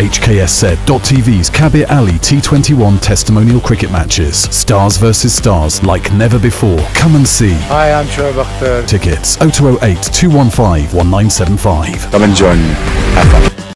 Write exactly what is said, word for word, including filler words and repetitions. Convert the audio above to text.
H K S Z dot T V's Kabir Ali T twenty-one testimonial cricket matches. Stars versus stars like never before. Come and see. Hi, I'm Shoaib Akhtar. Tickets oh two oh eight, two one five, one nine seven five. Come and join me. Have fun.